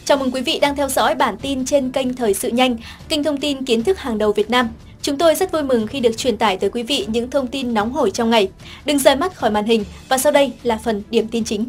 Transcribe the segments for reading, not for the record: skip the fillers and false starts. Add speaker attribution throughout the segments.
Speaker 1: Chào mừng quý vị đang theo dõi bản tin trên kênh Thời sự nhanh, kênh thông tin kiến thức hàng đầu Việt Nam. Chúng tôi rất vui mừng khi được truyền tải tới quý vị những thông tin nóng hổi trong ngày. Đừng rời mắt khỏi màn hình và sau đây là phần điểm tin chính.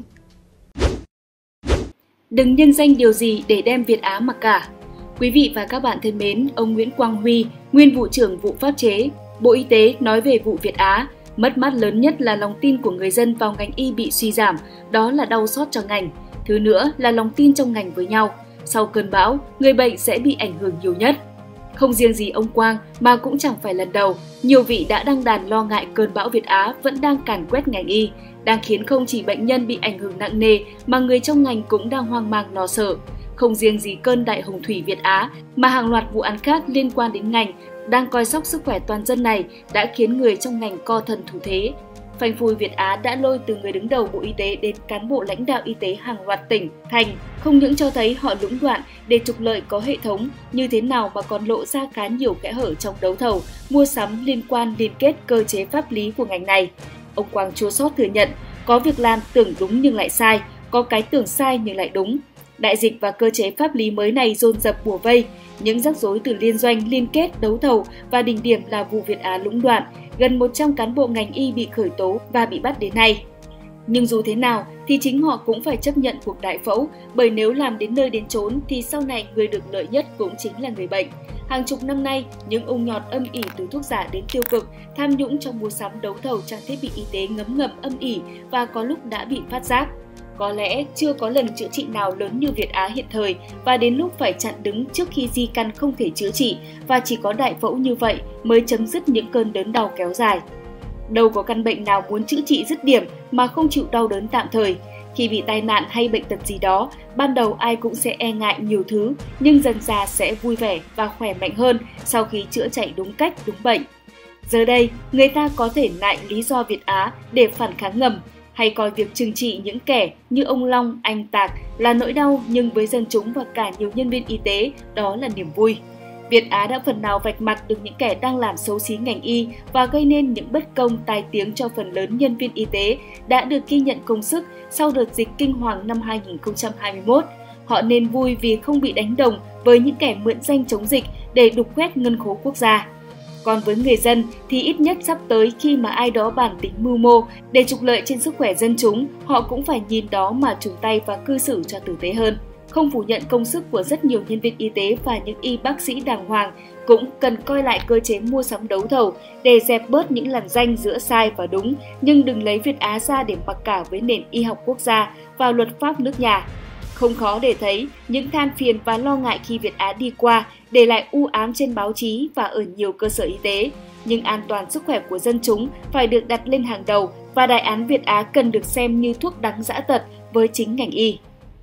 Speaker 2: Đừng nhân danh điều gì để đem Việt Á mặc cả. Quý vị và các bạn thân mến, ông Nguyễn Quang Huy, nguyên vụ trưởng vụ pháp chế, Bộ Y tế nói về vụ Việt Á, mất mát lớn nhất là lòng tin của người dân vào ngành y bị suy giảm, đó là đau xót cho ngành. Thứ nữa là lòng tin trong ngành với nhau. Sau cơn bão, người bệnh sẽ bị ảnh hưởng nhiều nhất. Không riêng gì ông Quang mà cũng chẳng phải lần đầu, nhiều vị đã đăng đàn lo ngại cơn bão Việt Á vẫn đang càn quét ngành y, đang khiến không chỉ bệnh nhân bị ảnh hưởng nặng nề mà người trong ngành cũng đang hoang mang lo sợ. Không riêng gì cơn đại hồng thủy Việt Á mà hàng loạt vụ án khác liên quan đến ngành đang coi sóc sức khỏe toàn dân này đã khiến người trong ngành co thần thủ thế. Phanh phui Việt Á đã lôi từ người đứng đầu Bộ Y tế đến cán bộ lãnh đạo y tế hàng loạt tỉnh, thành, không những cho thấy họ lũng đoạn để trục lợi có hệ thống như thế nào mà còn lộ ra khá nhiều kẽ hở trong đấu thầu, mua sắm liên kết cơ chế pháp lý của ngành này. Ông Quang chua xót thừa nhận, có việc làm tưởng đúng nhưng lại sai, có cái tưởng sai nhưng lại đúng. Đại dịch và cơ chế pháp lý mới này dồn dập bủa vây, những rắc rối từ liên doanh, liên kết, đấu thầu và đỉnh điểm là vụ Việt Á lũng đoạn, gần 100 cán bộ ngành y bị khởi tố và bị bắt đến nay. Nhưng dù thế nào thì chính họ cũng phải chấp nhận cuộc đại phẫu, bởi nếu làm đến nơi đến chốn thì sau này người được lợi nhất cũng chính là người bệnh. Hàng chục năm nay, những ung nhọt âm ỉ từ thuốc giả đến tiêu cực, tham nhũng trong mua sắm đấu thầu trang thiết bị y tế ngấm ngầm âm ỉ và có lúc đã bị phát giác. Có lẽ chưa có lần chữa trị nào lớn như Việt Á hiện thời và đến lúc phải chặn đứng trước khi di căn không thể chữa trị và chỉ có đại phẫu như vậy mới chấm dứt những cơn đớn đau kéo dài. Đâu có căn bệnh nào muốn chữa trị dứt điểm mà không chịu đau đớn tạm thời. Khi bị tai nạn hay bệnh tật gì đó, ban đầu ai cũng sẽ e ngại nhiều thứ, nhưng dần dà sẽ vui vẻ và khỏe mạnh hơn sau khi chữa chạy đúng cách, đúng bệnh. Giờ đây, người ta có thể nại lý do Việt Á để phản kháng ngầm, hay coi việc trừng trị những kẻ như ông Long, anh Tạc là nỗi đau, nhưng với dân chúng và cả nhiều nhân viên y tế, đó là niềm vui. Việt Á đã phần nào vạch mặt được những kẻ đang làm xấu xí ngành y và gây nên những bất công tai tiếng cho phần lớn nhân viên y tế đã được ghi nhận công sức sau đợt dịch kinh hoàng năm 2021. Họ nên vui vì không bị đánh đồng với những kẻ mượn danh chống dịch để đục khoét ngân khố quốc gia. Còn với người dân thì ít nhất sắp tới khi mà ai đó bản tính mưu mô để trục lợi trên sức khỏe dân chúng, họ cũng phải nhìn đó mà chung tay và cư xử cho tử tế hơn. Không phủ nhận công sức của rất nhiều nhân viên y tế và những y bác sĩ đàng hoàng, cũng cần coi lại cơ chế mua sắm đấu thầu để dẹp bớt những lằn ranh giữa sai và đúng, nhưng đừng lấy Việt Á ra để mặc cả với nền y học quốc gia và luật pháp nước nhà. Không khó để thấy những than phiền và lo ngại khi Việt Á đi qua để lại u ám trên báo chí và ở nhiều cơ sở y tế. Nhưng an toàn sức khỏe của dân chúng phải được đặt lên hàng đầu và đại án Việt Á cần được xem như thuốc đắng dã tật với chính ngành y.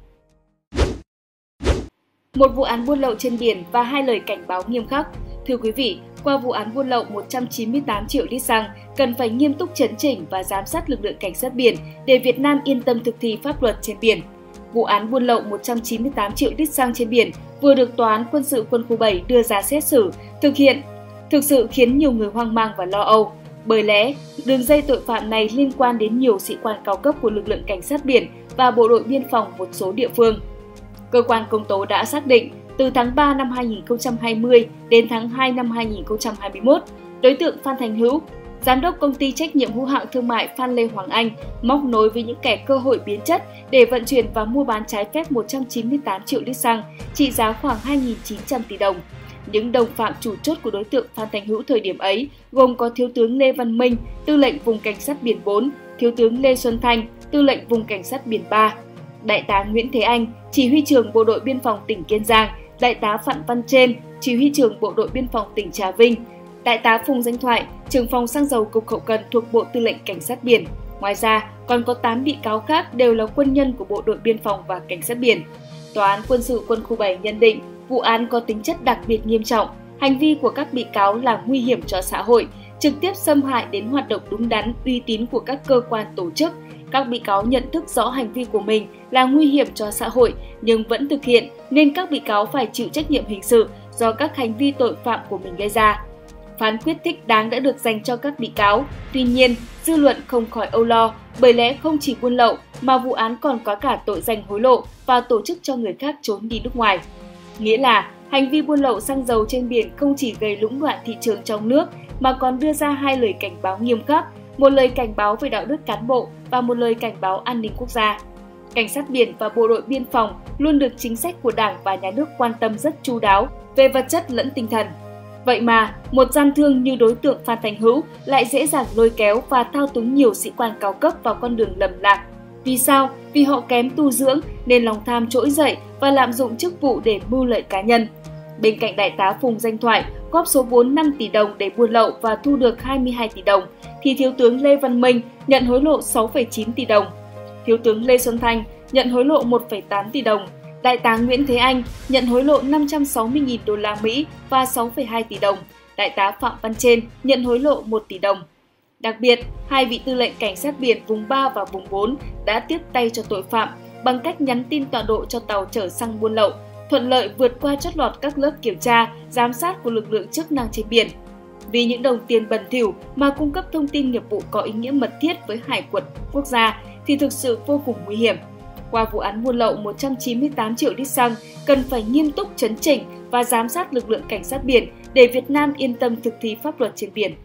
Speaker 2: Một vụ án buôn lậu trên biển và hai lời cảnh báo nghiêm khắc. Thưa quý vị, qua vụ án buôn lậu 198 triệu lít xăng, cần phải nghiêm túc chấn chỉnh và giám sát lực lượng cảnh sát biển để Việt Nam yên tâm thực thi pháp luật trên biển. Vụ án buôn lậu 198 triệu lít xăng trên biển vừa được Tòa án Quân sự Quân khu 7 đưa ra xét xử, thực sự khiến nhiều người hoang mang và lo âu. Bởi lẽ, đường dây tội phạm này liên quan đến nhiều sĩ quan cao cấp của lực lượng cảnh sát biển và bộ đội biên phòng một số địa phương. Cơ quan công tố đã xác định, từ tháng 3 năm 2020 đến tháng 2 năm 2021, đối tượng Phan Thành Hữu, giám đốc công ty trách nhiệm hữu hạn thương mại Phan Lê Hoàng Anh, móc nối với những kẻ cơ hội biến chất để vận chuyển và mua bán trái phép 198 triệu lít xăng, trị giá khoảng 2.900 tỷ đồng. Những đồng phạm chủ chốt của đối tượng Phan Thành Hữu thời điểm ấy gồm có Thiếu tướng Lê Văn Minh, Tư lệnh Vùng Cảnh sát biển 4, Thiếu tướng Lê Xuân Thanh, Tư lệnh Vùng Cảnh sát biển 3, Đại tá Nguyễn Thế Anh, Chỉ huy trưởng Bộ đội Biên phòng tỉnh Kiên Giang, Đại tá Phạm Văn Trên, Chỉ huy trưởng Bộ đội Biên phòng tỉnh Trà Vinh, Đại tá Phùng Danh Thoại, trưởng phòng xăng dầu Cục Hậu cần thuộc Bộ Tư lệnh Cảnh sát biển. Ngoài ra, còn có 8 bị cáo khác đều là quân nhân của Bộ đội Biên phòng và Cảnh sát biển. Tòa án Quân sự Quân khu 7 nhận định vụ án có tính chất đặc biệt nghiêm trọng, hành vi của các bị cáo là nguy hiểm cho xã hội, trực tiếp xâm hại đến hoạt động đúng đắn, uy tín của các cơ quan tổ chức. Các bị cáo nhận thức rõ hành vi của mình là nguy hiểm cho xã hội nhưng vẫn thực hiện, nên các bị cáo phải chịu trách nhiệm hình sự do các hành vi tội phạm của mình gây ra. Phán quyết thích đáng đã được dành cho các bị cáo. Tuy nhiên, dư luận không khỏi âu lo, bởi lẽ không chỉ buôn lậu mà vụ án còn có cả tội danh hối lộ và tổ chức cho người khác trốn đi nước ngoài. Nghĩa là hành vi buôn lậu xăng dầu trên biển không chỉ gây lũng đoạn thị trường trong nước mà còn đưa ra hai lời cảnh báo nghiêm khắc, một lời cảnh báo về đạo đức cán bộ và một lời cảnh báo an ninh quốc gia. Cảnh sát biển và bộ đội biên phòng luôn được chính sách của Đảng và Nhà nước quan tâm rất chu đáo về vật chất lẫn tinh thần. Vậy mà, một gian thương như đối tượng Phan Thành Hữu lại dễ dàng lôi kéo và thao túng nhiều sĩ quan cao cấp vào con đường lầm lạc. Vì sao? Vì họ kém tu dưỡng nên lòng tham trỗi dậy và lạm dụng chức vụ để mưu lợi cá nhân. Bên cạnh Đại tá Phùng Danh Thoại góp số vốn 5 tỷ đồng để buôn lậu và thu được 22 tỷ đồng, thì Thiếu tướng Lê Văn Minh nhận hối lộ 6,9 tỷ đồng. Thiếu tướng Lê Xuân Thanh nhận hối lộ 1,8 tỷ đồng. Đại tá Nguyễn Thế Anh nhận hối lộ 560.000 đô la Mỹ và 6,2 tỷ đồng. Đại tá Phạm Văn Trên nhận hối lộ 1 tỷ đồng. Đặc biệt, hai vị tư lệnh cảnh sát biển vùng 3 và vùng 4 đã tiếp tay cho tội phạm bằng cách nhắn tin tọa độ cho tàu chở xăng buôn lậu, thuận lợi vượt qua chót lọt các lớp kiểm tra, giám sát của lực lượng chức năng trên biển. Vì những đồng tiền bẩn thỉu mà cung cấp thông tin nghiệp vụ có ý nghĩa mật thiết với hải quật quốc gia thì thực sự vô cùng nguy hiểm. Qua vụ án buôn lậu 198 triệu lít xăng, cần phải nghiêm túc chấn chỉnh và giám sát lực lượng cảnh sát biển để Việt Nam yên tâm thực thi pháp luật trên biển.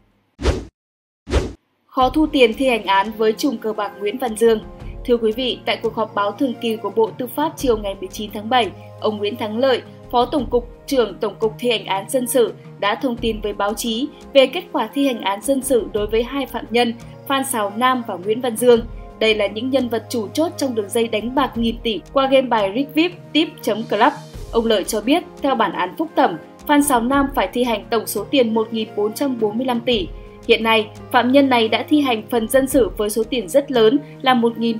Speaker 2: Khó thu tiền thi hành án với trùm cờ bạc Nguyễn Văn Dương. Thưa quý vị, tại cuộc họp báo thường kỳ của Bộ Tư pháp chiều ngày 19 tháng 7, ông Nguyễn Thắng Lợi, Phó Tổng cục trưởng Tổng cục Thi hành án dân sự đã thông tin với báo chí về kết quả thi hành án dân sự đối với hai phạm nhân Phan Xào Nam và Nguyễn Văn Dương. Đây là những nhân vật chủ chốt trong đường dây đánh bạc nghìn tỷ qua game bài Rigvip Tip.club. Ông Lợi cho biết, theo bản án phúc thẩm, Phan Xào Nam phải thi hành tổng số tiền 1.445 tỷ. Hiện nay, phạm nhân này đã thi hành phần dân sự với số tiền rất lớn là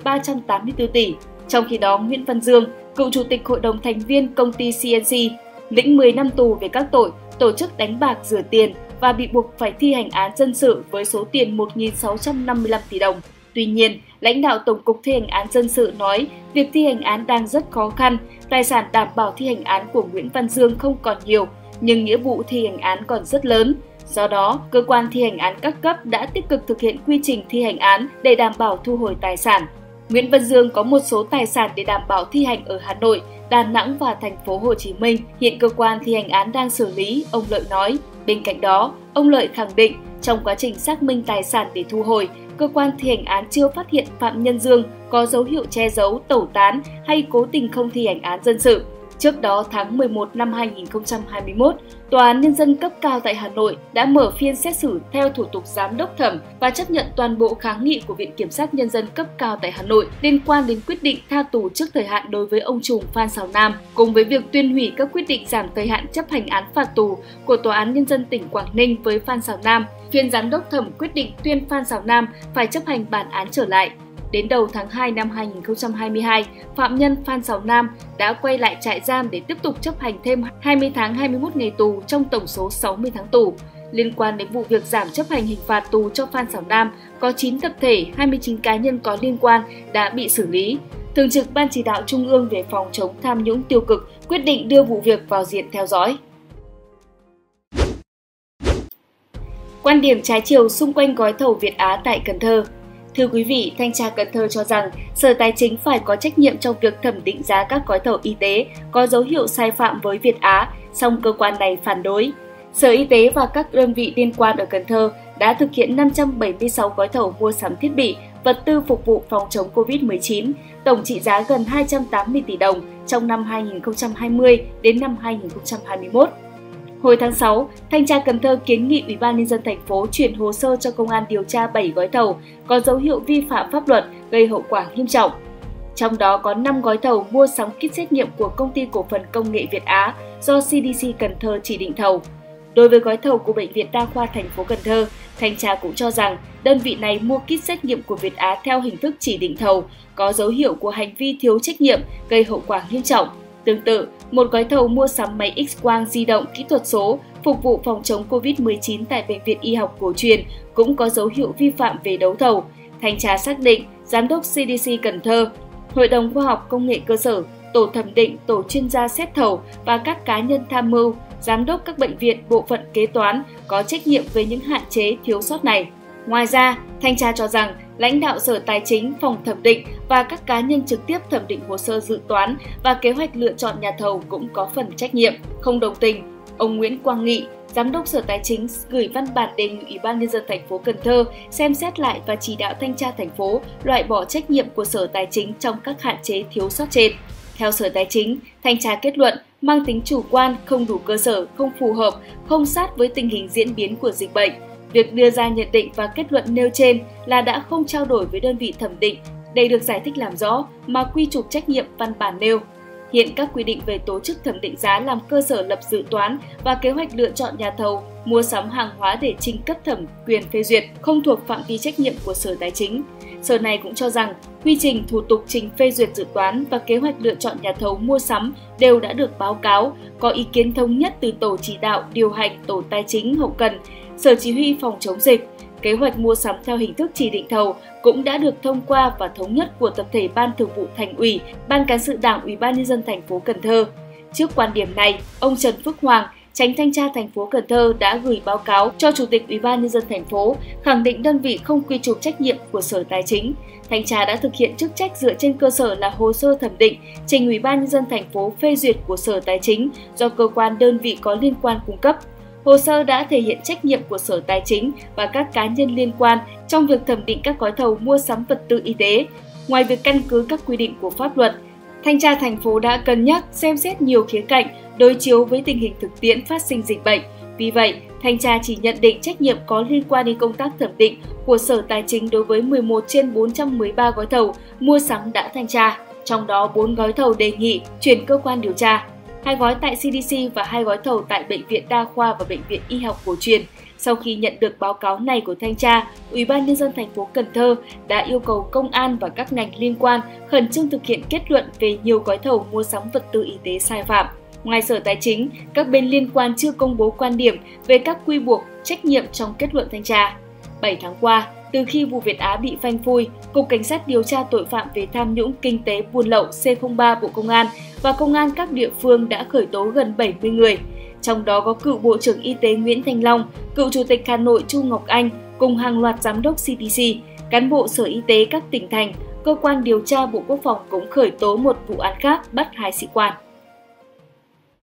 Speaker 2: 1.384 tỷ. Trong khi đó, Nguyễn Văn Dương, cựu chủ tịch hội đồng thành viên công ty CNC, lĩnh 10 năm tù về các tội tổ chức đánh bạc rửa tiền và bị buộc phải thi hành án dân sự với số tiền 1.655 tỷ đồng. Tuy nhiên, lãnh đạo Tổng cục Thi hành án dân sự nói việc thi hành án đang rất khó khăn, tài sản đảm bảo thi hành án của Nguyễn Văn Dương không còn nhiều, nhưng nghĩa vụ thi hành án còn rất lớn. Do đó, cơ quan thi hành án các cấp đã tích cực thực hiện quy trình thi hành án để đảm bảo thu hồi tài sản. Nguyễn Văn Dương có một số tài sản để đảm bảo thi hành ở Hà Nội, Đà Nẵng và thành phố Hồ Chí Minh. Hiện cơ quan thi hành án đang xử lý, ông Lợi nói. Bên cạnh đó, ông Lợi khẳng định trong quá trình xác minh tài sản để thu hồi, cơ quan thi hành án chưa phát hiện phạm nhân Dương có dấu hiệu che giấu, tẩu tán hay cố tình không thi hành án dân sự. Trước đó, tháng 11 năm 2021, Tòa án Nhân dân cấp cao tại Hà Nội đã mở phiên xét xử theo thủ tục giám đốc thẩm và chấp nhận toàn bộ kháng nghị của Viện Kiểm sát Nhân dân cấp cao tại Hà Nội liên quan đến quyết định tha tù trước thời hạn đối với ông trùm Phan Xào Nam, cùng với việc tuyên hủy các quyết định giảm thời hạn chấp hành án phạt tù của Tòa án Nhân dân tỉnh Quảng Ninh với Phan Xào Nam. Phiên giám đốc thẩm quyết định tuyên Phan Xào Nam phải chấp hành bản án trở lại. Đến đầu tháng 2 năm 2022, phạm nhân Phan Xào Nam đã quay lại trại giam để tiếp tục chấp hành thêm 20 tháng 21 ngày tù trong tổng số 60 tháng tù. Liên quan đến vụ việc giảm chấp hành hình phạt tù cho Phan Xào Nam, có 9 tập thể, 29 cá nhân có liên quan đã bị xử lý. Thường trực Ban Chỉ đạo Trung ương về phòng chống tham nhũng tiêu cực quyết định đưa vụ việc vào diện theo dõi. Quan điểm trái chiều xung quanh gói thầu Việt Á tại Cần Thơ. Thưa quý vị, Thanh tra Cần Thơ cho rằng Sở Tài chính phải có trách nhiệm trong việc thẩm định giá các gói thầu y tế có dấu hiệu sai phạm với Việt Á, song cơ quan này phản đối. Sở Y tế và các đơn vị liên quan ở Cần Thơ đã thực hiện 576 gói thầu mua sắm thiết bị, vật tư phục vụ phòng chống COVID-19, tổng trị giá gần 280 tỷ đồng trong năm 2020 đến năm 2021. Hồi tháng 6, Thanh tra Cần Thơ kiến nghị Ủy ban Nhân dân thành phố chuyển hồ sơ cho công an điều tra 7 gói thầu có dấu hiệu vi phạm pháp luật gây hậu quả nghiêm trọng. Trong đó có 5 gói thầu mua sắm kit xét nghiệm của Công ty Cổ phần Công nghệ Việt Á do CDC Cần Thơ chỉ định thầu. Đối với gói thầu của Bệnh viện Đa khoa thành phố Cần Thơ, thanh tra cũng cho rằng đơn vị này mua kit xét nghiệm của Việt Á theo hình thức chỉ định thầu, có dấu hiệu của hành vi thiếu trách nhiệm gây hậu quả nghiêm trọng. Tương tự, một gói thầu mua sắm máy X-quang di động kỹ thuật số phục vụ phòng chống COVID-19 tại Bệnh viện Y học cổ truyền cũng có dấu hiệu vi phạm về đấu thầu. Thanh tra xác định, Giám đốc CDC Cần Thơ, Hội đồng Khoa học Công nghệ Cơ sở, Tổ thẩm định, Tổ chuyên gia xét thầu và các cá nhân tham mưu, giám đốc các bệnh viện, bộ phận kế toán có trách nhiệm với những hạn chế thiếu sót này. Ngoài ra, thanh tra cho rằng Lãnh đạo Sở Tài chính, phòng thẩm định và các cá nhân trực tiếp thẩm định hồ sơ dự toán và kế hoạch lựa chọn nhà thầu cũng có phần trách nhiệm. Không đồng tình, ông Nguyễn Quang Nghị, Giám đốc Sở Tài chính gửi văn bản đề nghị Ủy ban Nhân dân thành phố Cần Thơ xem xét lại và chỉ đạo thanh tra thành phố loại bỏ trách nhiệm của Sở Tài chính trong các hạn chế thiếu sót trên. Theo Sở Tài chính, thanh tra kết luận mang tính chủ quan, không đủ cơ sở, không phù hợp, không sát với tình hình diễn biến của dịch bệnh. Việc đưa ra nhận định và kết luận nêu trên là đã không trao đổi với đơn vị thẩm định để được giải thích làm rõ mà quy chụp trách nhiệm văn bản nêu. Hiện các quy định về tổ chức thẩm định giá làm cơ sở lập dự toán và kế hoạch lựa chọn nhà thầu, mua sắm hàng hóa để trình cấp thẩm quyền phê duyệt, không thuộc phạm vi trách nhiệm của Sở Tài chính. Sở này cũng cho rằng, quy trình thủ tục trình phê duyệt dự toán và kế hoạch lựa chọn nhà thầu mua sắm đều đã được báo cáo, có ý kiến thống nhất từ Tổ chỉ đạo, điều hành, Tổ Tài chính, Hậu cần, Sở Chỉ huy phòng chống dịch. Kế hoạch mua sắm theo hình thức chỉ định thầu cũng đã được thông qua và thống nhất của tập thể Ban Thường vụ Thành ủy, Ban Cán sự Đảng Ủy ban Nhân dân thành phố Cần Thơ. Trước quan điểm này, ông Trần Phước Hoàng, Chánh thanh tra thành phố Cần Thơ đã gửi báo cáo cho Chủ tịch Ủy ban Nhân dân thành phố, khẳng định đơn vị không quy chụp trách nhiệm của Sở Tài chính. Thanh tra đã thực hiện chức trách dựa trên cơ sở là hồ sơ thẩm định trình Ủy ban Nhân dân thành phố phê duyệt của Sở Tài chính do cơ quan đơn vị có liên quan cung cấp. Hồ sơ đã thể hiện trách nhiệm của Sở Tài chính và các cá nhân liên quan trong việc thẩm định các gói thầu mua sắm vật tư y tế. Ngoài việc căn cứ các quy định của pháp luật, Thanh tra thành phố đã cân nhắc, xem xét nhiều khía cạnh, đối chiếu với tình hình thực tiễn phát sinh dịch bệnh. Vì vậy, Thanh tra chỉ nhận định trách nhiệm có liên quan đến công tác thẩm định của Sở Tài chính đối với 11 trên 413 gói thầu mua sắm đã thanh tra, trong đó 4 gói thầu đề nghị chuyển cơ quan điều tra, 2 gói tại CDC và 2 gói thầu tại Bệnh viện Đa khoa và Bệnh viện Y học cổ truyền. Sau khi nhận được báo cáo này của thanh tra, Ủy ban Nhân dân thành phố Cần Thơ đã yêu cầu công an và các ngành liên quan khẩn trương thực hiện kết luận về nhiều gói thầu mua sắm vật tư y tế sai phạm. Ngoài Sở Tài chính, các bên liên quan chưa công bố quan điểm về các quy buộc, trách nhiệm trong kết luận thanh tra. 7 tháng qua, từ khi vụ Việt Á bị phanh phui, Cục Cảnh sát điều tra tội phạm về tham nhũng kinh tế buôn lậu C03 Bộ Công an và Công an các địa phương đã khởi tố gần 70 người. Trong đó có cựu Bộ trưởng Y tế Nguyễn Thanh Long, cựu Chủ tịch Hà Nội Chu Ngọc Anh cùng hàng loạt giám đốc CDC, cán bộ Sở Y tế các tỉnh thành. Cơ quan điều tra Bộ Quốc phòng cũng khởi tố một vụ án khác bắt 2 sĩ quan.